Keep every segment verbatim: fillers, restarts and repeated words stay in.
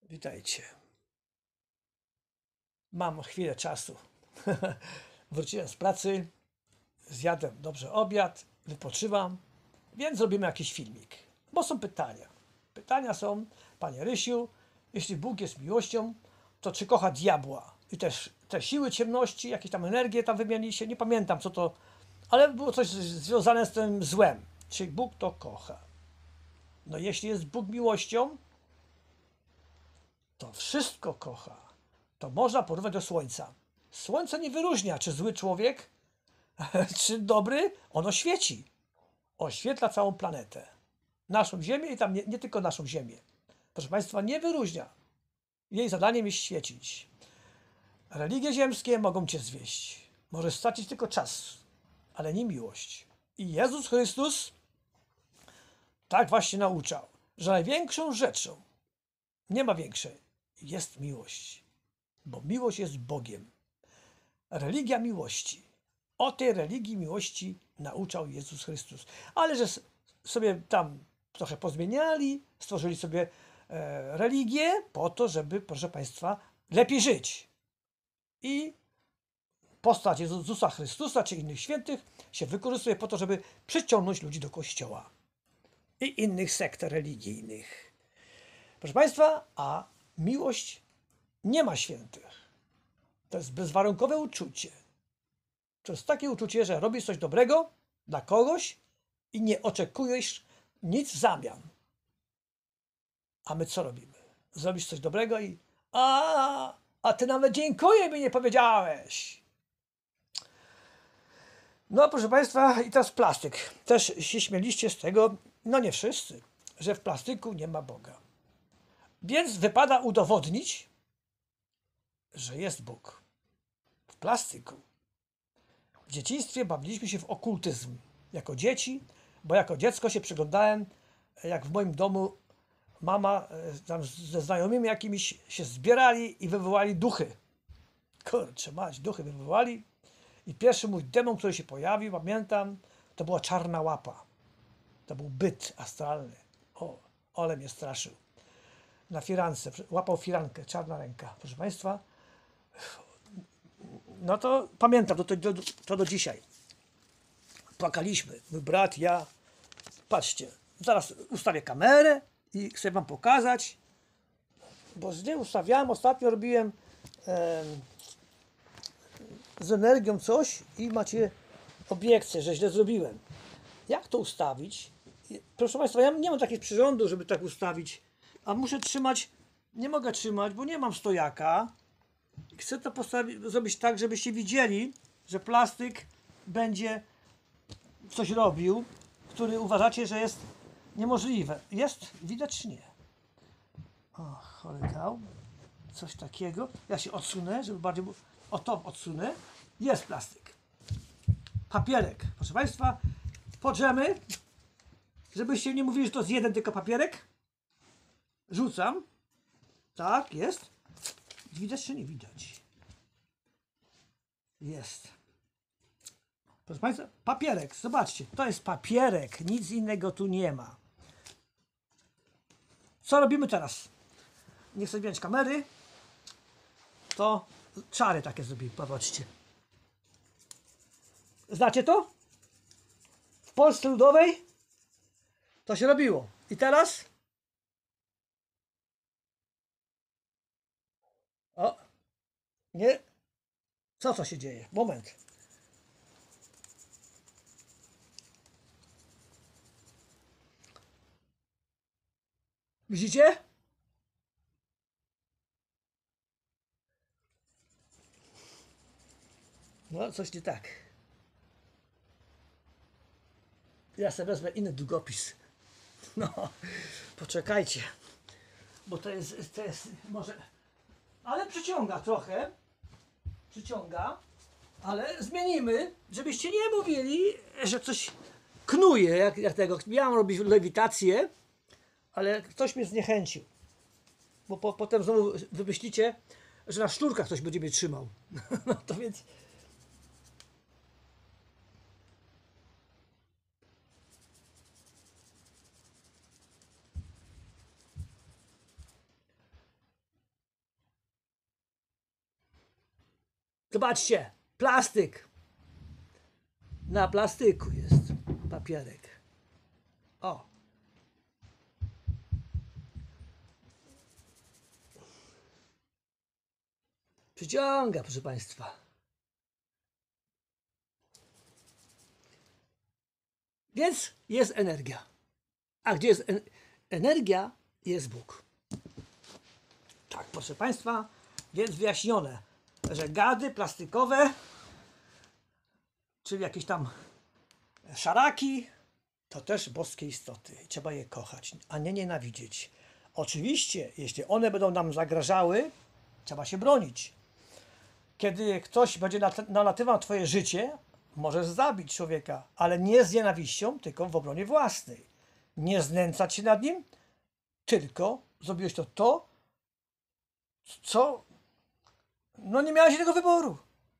Witajcie. Mam chwilę czasu. Wróciłem z pracy, zjadłem dobrze obiad, wypoczywam, więc zrobimy jakiś filmik. Bo są pytania. Pytania są, Panie Rysiu, jeśli Bóg jest miłością, to czy kocha diabła? I też te siły ciemności, jakieś tam energie tam wymienili się, nie pamiętam co to, ale było coś związane z tym złem. Czy Bóg to kocha? No jeśli jest Bóg miłością, to wszystko kocha. To można porównać do Słońca. Słońce nie wyróżnia, czy zły człowiek, czy dobry. Ono świeci. Oświetla całą planetę. Naszą Ziemię i tam nie, nie tylko naszą Ziemię. Proszę Państwa, nie wyróżnia. Jej zadaniem jest świecić. Religie ziemskie mogą Cię zwieść. Może stracić tylko czas, ale nie miłość. I Jezus Chrystus tak właśnie nauczał, że największą rzeczą, nie ma większej, jest miłość. Bo miłość jest Bogiem. Religia miłości. O tej religii miłości nauczał Jezus Chrystus. Ale że sobie tam trochę pozmieniali, stworzyli sobie e, religię po to, żeby, proszę Państwa, lepiej żyć. I postać Jezusa Chrystusa czy innych świętych się wykorzystuje po to, żeby przyciągnąć ludzi do Kościoła i innych sekt religijnych. Proszę Państwa, a miłość nie ma świętych. To jest bezwarunkowe uczucie. To jest takie uczucie, że robisz coś dobrego dla kogoś i nie oczekujesz nic w zamian. A my co robimy? Zrobisz coś dobrego i a, a ty nawet dziękuję mi nie powiedziałeś. No proszę Państwa, i teraz plastik. Też się śmieliście z tego, no nie wszyscy, że w plastiku nie ma Boga. Więc wypada udowodnić, że jest Bóg. W plastiku. W dzieciństwie bawiliśmy się w okultyzm. Jako dzieci, bo jako dziecko się przyglądałem, jak w moim domu mama tam ze znajomymi jakimiś się zbierali i wywołali duchy. Kurczę, mać, duchy wywołali. I pierwszy mój demon, który się pojawił, pamiętam, to była czarna łapa. To był byt astralny. O, ole mnie straszył. Na firance, łapał firankę, czarna ręka. Proszę Państwa, no to pamiętam, to, to, to, to do dzisiaj. Płakaliśmy, mój brat, ja. Patrzcie, zaraz ustawię kamerę i chcę Wam pokazać, bo z niej ustawiałem, ostatnio robiłem e, z energią coś i macie obiekcję, że źle zrobiłem. Jak to ustawić? Proszę Państwa, ja nie mam takiego przyrządu, żeby tak ustawić, a muszę trzymać, nie mogę trzymać, bo nie mam stojaka. Chcę to postawić, zrobić tak, żebyście widzieli, że plastyk będzie coś robił, który uważacie, że jest niemożliwe. Jest? Widać czy nie? O, cholera, coś takiego. Ja się odsunę, żeby bardziej... O, to odsunę. Jest plastyk. Papierek. Proszę Państwa, podrzemy, żebyście nie mówili, że to jest jeden tylko papierek. Rzucam. Tak, jest. Widać czy nie widać? Jest. Proszę Państwa, papierek. Zobaczcie, to jest papierek. Nic innego tu nie ma. Co robimy teraz? Nie chcę wziąć kamery. To czary takie zrobimy. Popatrzcie. Znacie to? W Polsce Ludowej to się robiło. I teraz? O, nie. Co to się dzieje? Moment. Widzicie? No, coś nie tak. Ja sobie wezmę inny długopis. No, poczekajcie. Bo to jest, to jest może... Ale przyciąga trochę. Przyciąga. Ale zmienimy, żebyście nie mówili, że coś knuje, jak, jak tego. Miałem robić lewitację, ale ktoś mnie zniechęcił. Bo po, potem znowu wymyślicie, że na sznurkach ktoś będzie mnie trzymał. No to więc... Zobaczcie, plastik. Na plastyku jest papierek. O. Przyciąga, proszę Państwa. Więc jest energia. A gdzie jest en energia, jest Bóg. Tak, proszę Państwa, więc wyjaśnione, że gady plastikowe, czyli jakieś tam szaraki, to też boskie istoty. Trzeba je kochać, a nie nienawidzieć. Oczywiście, jeśli one będą nam zagrażały, trzeba się bronić. Kiedy ktoś będzie nalatywał na twoje życie, możesz zabić człowieka, ale nie z nienawiścią, tylko w obronie własnej. Nie znęcać się nad nim, tylko zrobiłeś to to, co... No nie miałeś tego wyboru.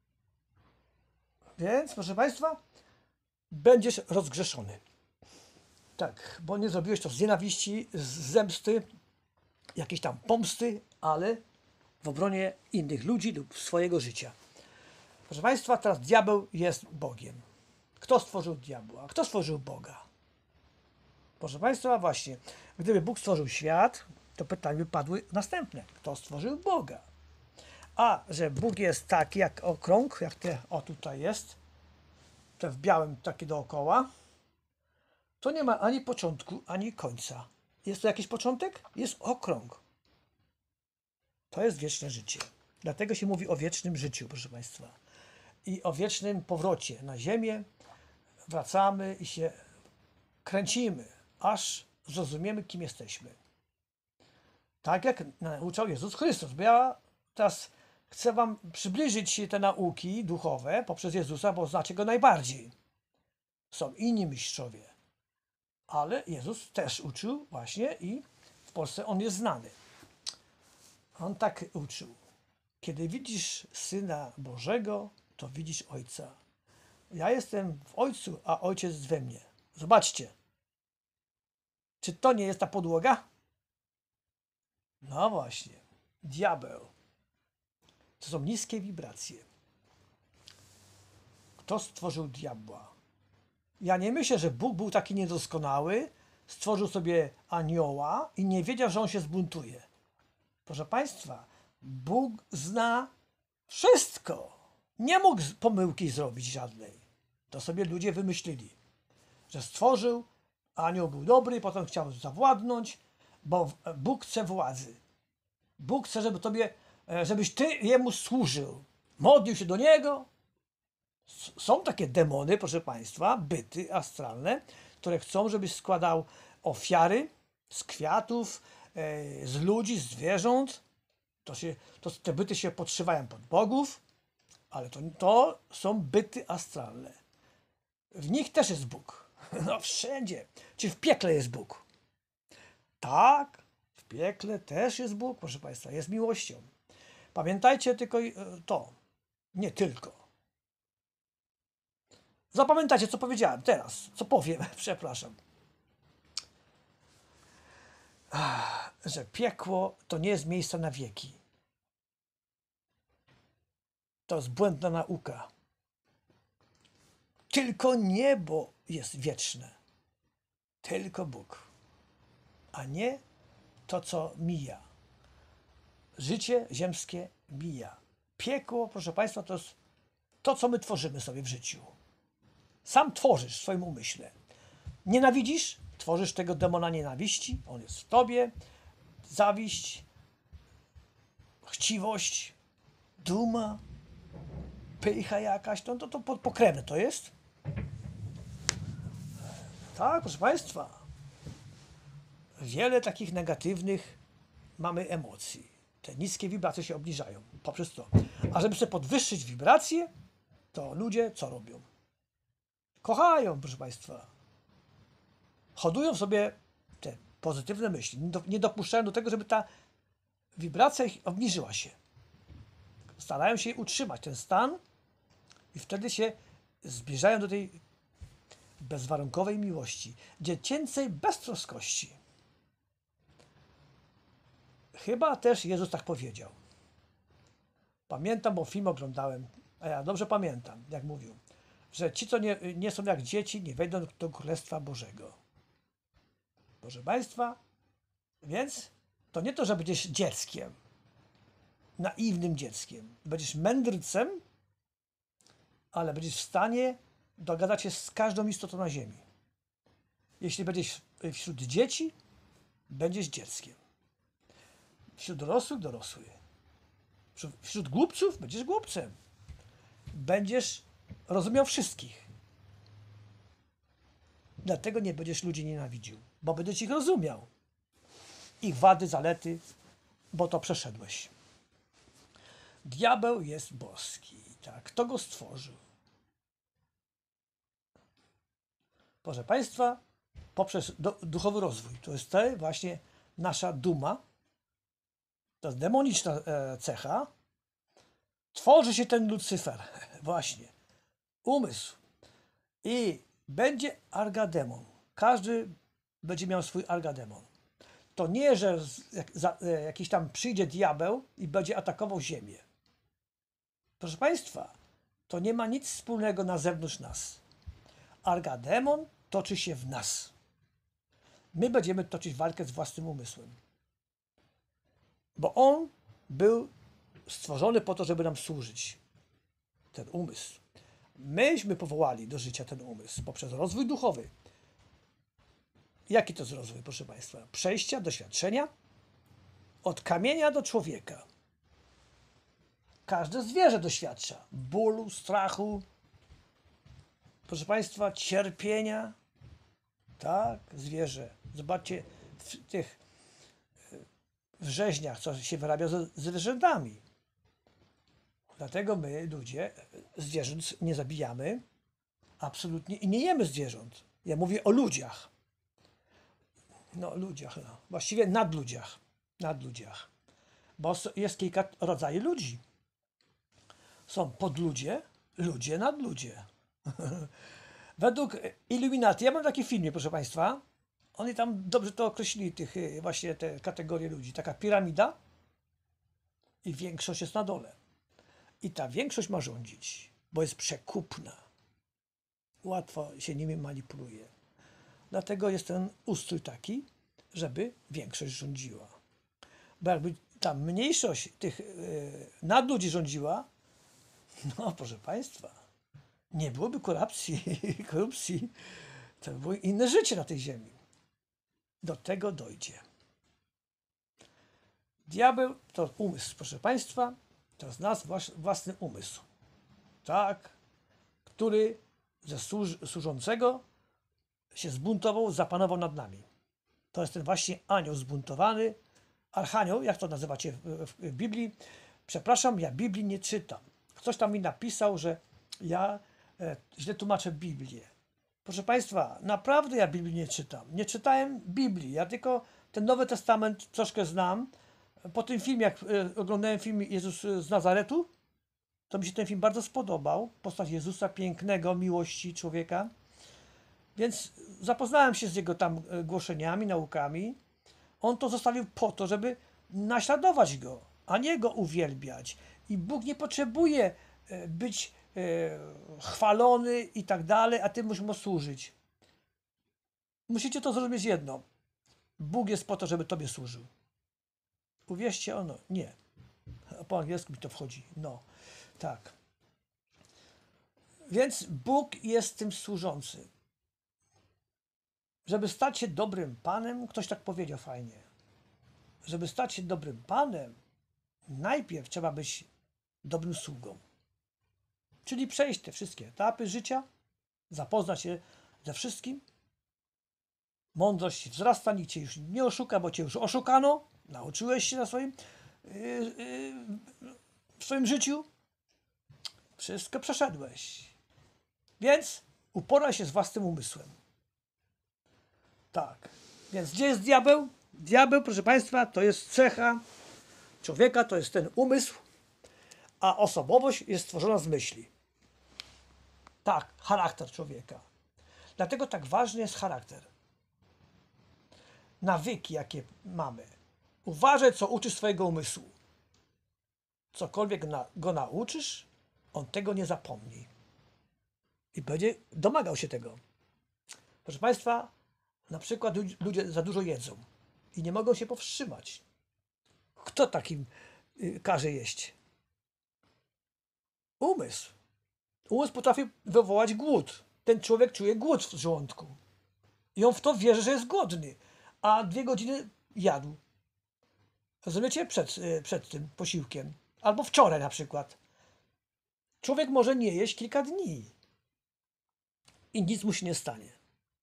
Więc, proszę Państwa, będziesz rozgrzeszony. Tak, bo nie zrobiłeś to z nienawiści, z zemsty, jakiejś tam pomsty, ale w obronie innych ludzi lub swojego życia. Proszę Państwa, teraz diabeł jest Bogiem. Kto stworzył diabła? Kto stworzył Boga? Proszę Państwa, właśnie, gdyby Bóg stworzył świat, to pytania by padły następne. Kto stworzył Boga? A, że Bóg jest taki jak okrąg, jak te, o tutaj jest, te w białym takie dookoła, to nie ma ani początku, ani końca. Jest to jakiś początek? Jest okrąg. To jest wieczne życie. Dlatego się mówi o wiecznym życiu, proszę Państwa. I o wiecznym powrocie na ziemię. Wracamy i się kręcimy, aż zrozumiemy, kim jesteśmy. Tak jak nauczał Jezus Chrystus. Bo ja teraz chcę Wam przybliżyć te nauki duchowe poprzez Jezusa, bo znacie Go najbardziej. Są inni mistrzowie. Ale Jezus też uczył właśnie i w Polsce On jest znany. On tak uczył. Kiedy widzisz Syna Bożego, to widzisz Ojca. Ja jestem w Ojcu, a Ojciec we mnie. Zobaczcie. Czy to nie jest ta podłoga? No właśnie. Diabeł. To są niskie wibracje. Kto stworzył diabła? Ja nie myślę, że Bóg był taki niedoskonały, stworzył sobie anioła i nie wiedział, że on się zbuntuje. Proszę Państwa, Bóg zna wszystko. Nie mógł pomyłki zrobić żadnej. To sobie ludzie wymyślili, że stworzył, anioł był dobry, potem chciał zawładnąć, bo Bóg chce władzy. Bóg chce, żeby tobie, żebyś ty Jemu służył. Modlił się do Niego. Są takie demony, proszę Państwa, byty astralne, które chcą, żebyś składał ofiary z kwiatów, z ludzi, z zwierząt. To się, to, te byty się podszywają pod bogów, ale to, to są byty astralne. W nich też jest Bóg. No wszędzie. Czy w piekle jest Bóg? Tak, w piekle też jest Bóg, proszę Państwa, jest miłością. Pamiętajcie tylko to, nie tylko. Zapamiętajcie, co powiedziałem teraz, co powiem, przepraszam. Ach, że piekło to nie jest miejsce na wieki. To jest błędna nauka. Tylko niebo jest wieczne. Tylko Bóg. A nie to, co mija. Życie ziemskie mija. Piekło, proszę Państwa, to jest to, co my tworzymy sobie w życiu. Sam tworzysz w swoim umyśle. Nienawidzisz? Tworzysz tego demona nienawiści. On jest w tobie. Zawiść, chciwość, duma, pycha jakaś. To, to, to pokrewne to jest. Tak, proszę Państwa. Wiele takich negatywnych mamy emocji. Te niskie wibracje się obniżają poprzez to. A żeby sobie podwyższyć wibracje, to ludzie co robią? Kochają, proszę Państwa. Hodują sobie te pozytywne myśli. Nie dopuszczają do tego, żeby ta wibracja ich obniżyła się. Starają się utrzymać ten stan i wtedy się zbliżają do tej bezwarunkowej miłości, dziecięcej beztroskości. Chyba też Jezus tak powiedział. Pamiętam, bo film oglądałem A ja dobrze pamiętam, jak mówił, że ci, co nie, nie są jak dzieci, nie wejdą do Królestwa Bożego. Proszę Państwa, więc to nie to, że będziesz dzieckiem, naiwnym dzieckiem. Będziesz mędrcem, ale będziesz w stanie dogadać się z każdą istotą na ziemi. Jeśli będziesz wśród dzieci, będziesz dzieckiem. Wśród dorosłych, dorosły. Wśród głupców będziesz głupcem. Będziesz rozumiał wszystkich. Dlatego nie będziesz ludzi nienawidził, bo będziesz ich rozumiał. Ich wady, zalety, bo to przeszedłeś. Diabeł jest boski. Tak, kto go stworzył? Proszę Państwa, poprzez do, duchowy rozwój. To jest to właśnie nasza duma. To jest demoniczna e, cecha. Tworzy się ten Lucyfer. Właśnie. Umysł. I będzie argademon. Każdy będzie miał swój argademon. To nie, że z, jak, za, e, jakiś tam przyjdzie diabeł i będzie atakował ziemię. Proszę Państwa, to nie ma nic wspólnego na zewnątrz nas. Argademon toczy się w nas. My będziemy toczyć walkę z własnym umysłem. Bo on był stworzony po to, żeby nam służyć. Ten umysł. Myśmy powołali do życia ten umysł poprzez rozwój duchowy. Jaki to jest rozwój, proszę Państwa? Przejścia, doświadczenia od kamienia do człowieka. Każde zwierzę doświadcza bólu, strachu, proszę Państwa, cierpienia. Tak, zwierzę. Zobaczcie w tych wrzeźniach, co się wyrabia z zwierzętami. Dlatego my, ludzie, zwierząt nie zabijamy absolutnie i nie jemy zwierząt. Ja mówię o ludziach. No, ludziach, no. Właściwie nadludziach. Nadludziach. Bo jest kilka rodzajów ludzi. Są podludzie, ludzie, nadludzie. Według Illuminati, ja mam taki film, proszę Państwa, oni tam dobrze to określili, tych właśnie te kategorie ludzi. Taka piramida i większość jest na dole. I ta większość ma rządzić, bo jest przekupna. Łatwo się nimi manipuluje. Dlatego jest ten ustrój taki, żeby większość rządziła. Bo jakby ta mniejszość tych yy, nadludzi rządziła, no proszę Państwa, nie byłoby korupcji, korupcji, to by było inne życie na tej ziemi. Do tego dojdzie. Diabeł to umysł, proszę Państwa, to jest nasz własny umysł. Tak, który ze służ służącego się zbuntował, zapanował nad nami. To jest ten właśnie anioł zbuntowany, archanioł, jak to nazywacie w, w, w Biblii. Przepraszam, ja Biblii nie czytam. Ktoś tam mi napisał, że ja e, źle tłumaczę Biblię. Proszę Państwa, naprawdę ja Biblii nie czytam. Nie czytałem Biblii, ja tylko ten Nowy Testament troszkę znam. Po tym filmie, jak e, oglądałem film Jezus z Nazaretu, to mi się ten film bardzo spodobał. Postać Jezusa, pięknego, miłości człowieka. Więc zapoznałem się z jego tam głoszeniami, naukami. On to zostawił po to, żeby naśladować go, a nie go uwielbiać. I Bóg nie potrzebuje być e, chwalony i tak dalej, a ty musisz mu służyć. Musicie to zrozumieć jedno. Bóg jest po to, żeby tobie służył. Uwierzcie ono, nie. Po angielsku mi to wchodzi. No, tak. Więc Bóg jest tym służący. Żeby stać się dobrym Panem, ktoś tak powiedział fajnie, żeby stać się dobrym Panem, najpierw trzeba być dobrym sługą. Czyli przejść te wszystkie etapy życia, zapoznać się ze wszystkim. Mądrość wzrasta, nikt cię już nie oszuka, bo cię już oszukano, nauczyłeś się na swoim, yy, yy, w swoim życiu. Wszystko przeszedłeś. Więc uporaj się z własnym umysłem. Tak. Więc gdzie jest diabeł? Diabeł, proszę Państwa, to jest cecha człowieka, to jest ten umysł, a osobowość jest stworzona z myśli. Tak, charakter człowieka. Dlatego tak ważny jest charakter. Nawyki, jakie mamy. Uważaj, co uczysz swojego umysłu. Cokolwiek na, go nauczysz, On tego nie zapomni. I będzie domagał się tego. Proszę Państwa, na przykład ludzie za dużo jedzą i nie mogą się powstrzymać. Kto takim y, każe jeść? Umysł. Umysł potrafi wywołać głód. Ten człowiek czuje głód w żołądku. I on w to wierzy, że jest głodny. A dwie godziny jadł. Rozumiecie? Przed, y, przed tym posiłkiem. Albo wczoraj na przykład. Człowiek może nie jeść kilka dni. I nic mu się nie stanie.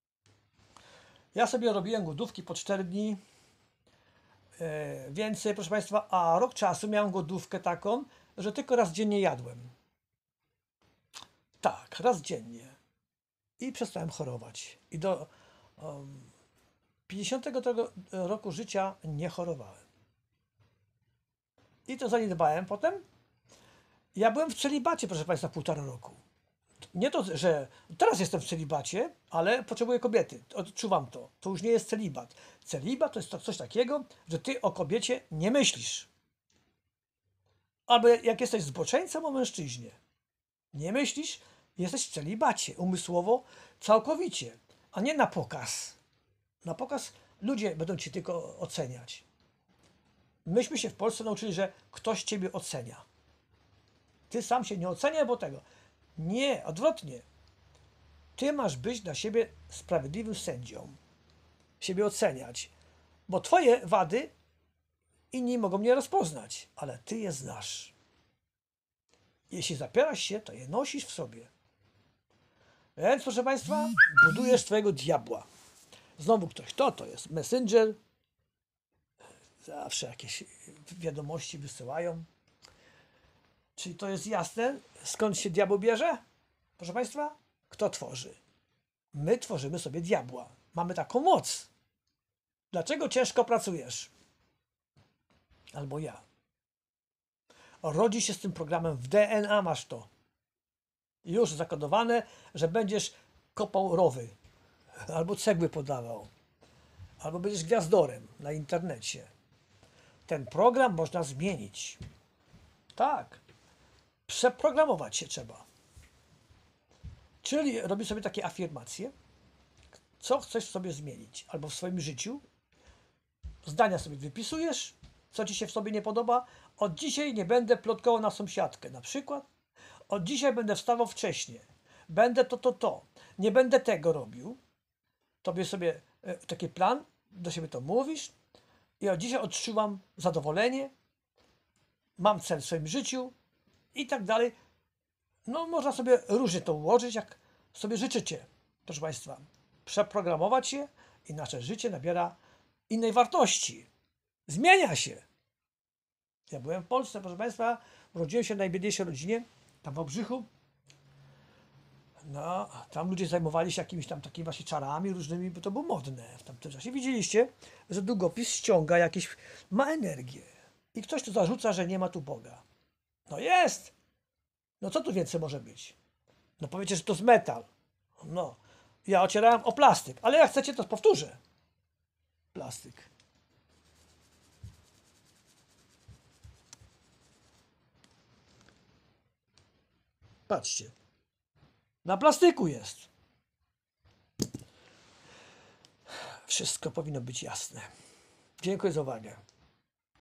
Ja sobie robiłem głodówki po cztery dni. Yy, więcej, proszę Państwa, a rok czasu miałem głodówkę taką, że tylko raz dziennie jadłem. Tak, raz dziennie. I przestałem chorować. I do um, pięćdziesiątego roku życia nie chorowałem. I to zaniedbałem potem. Ja byłem w celibacie, proszę Państwa, półtora roku. Nie to, że teraz jestem w celibacie, ale potrzebuję kobiety. Odczuwam to. To już nie jest celibat. Celibat to jest to coś takiego, że ty o kobiecie nie myślisz. Albo jak jesteś zboczeńcem o mężczyźnie, nie myślisz, jesteś w celibacie umysłowo całkowicie, a nie na pokaz. Na pokaz ludzie będą ci tylko oceniać. Myśmy się w Polsce nauczyli, że ktoś ciebie ocenia. Ty sam się nie oceniaj, bo tego. Nie, odwrotnie. Ty masz być dla siebie sprawiedliwym sędzią. Siebie oceniać. Bo twoje wady inni mogą nie rozpoznać, ale ty je znasz. Jeśli zapierasz się, to je nosisz w sobie. Więc, proszę Państwa, budujesz twojego diabła. Znowu ktoś, kto to jest? Messenger. Zawsze jakieś wiadomości wysyłają. Czyli to jest jasne, skąd się diabeł bierze? Proszę Państwa, kto tworzy? My tworzymy sobie diabła. Mamy taką moc. Dlaczego ciężko pracujesz? Albo ja. Rodzi się z tym programem w D N A, masz to. Już zakodowane, że będziesz kopał rowy. Albo cegły podawał. Albo będziesz gwiazdorem na internecie. Ten program można zmienić. Tak. Przeprogramować się trzeba. Czyli robisz sobie takie afirmacje, co chcesz sobie zmienić, albo w swoim życiu. Zdania sobie wypisujesz, co ci się w sobie nie podoba. Od dzisiaj nie będę plotkował na sąsiadkę, na przykład. Od dzisiaj będę wstawał wcześniej. Będę to, to, to. Nie będę tego robił. Tobie sobie e, taki plan, do siebie to mówisz. I od dzisiaj odczuwam zadowolenie. Mam cel w swoim życiu. I tak dalej. No można sobie różnie to ułożyć, jak sobie życzycie. Proszę Państwa, przeprogramować się i nasze życie nabiera innej wartości. Zmienia się. Ja byłem w Polsce, proszę Państwa, urodziłem się w najbiedniejszej rodzinie, tam w Wałbrzychu. No, tam ludzie zajmowali się jakimiś tam takimi właśnie czarami różnymi, bo to było modne w tamtym czasie. Widzieliście, że długopis ściąga jakieś, ma energię. I ktoś tu zarzuca, że nie ma tu Boga. No jest! No co tu więcej może być? No powiecie, że to jest metal. No, ja ocierałem o plastyk, ale jak chcecie, to powtórzę. Plastyk. Patrzcie. Na plastyku jest. Wszystko powinno być jasne. Dziękuję za uwagę.